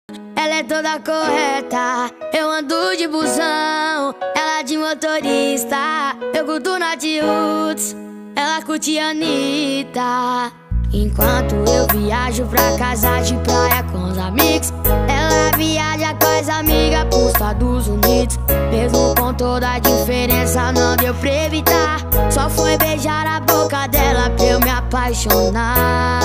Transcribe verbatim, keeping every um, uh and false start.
ela é toda correta. Eu ando de busão, ela de motorista. Eu curto Nath Roots, ela curte Anitta. Enquanto eu viajo pra casa de praia com os amigos, ela viaja com as amigas pros Estados Unidos. Mesmo com toda a diferença, não deu pra evitar. Só foi beijar a boca dela pra eu me apaixonar.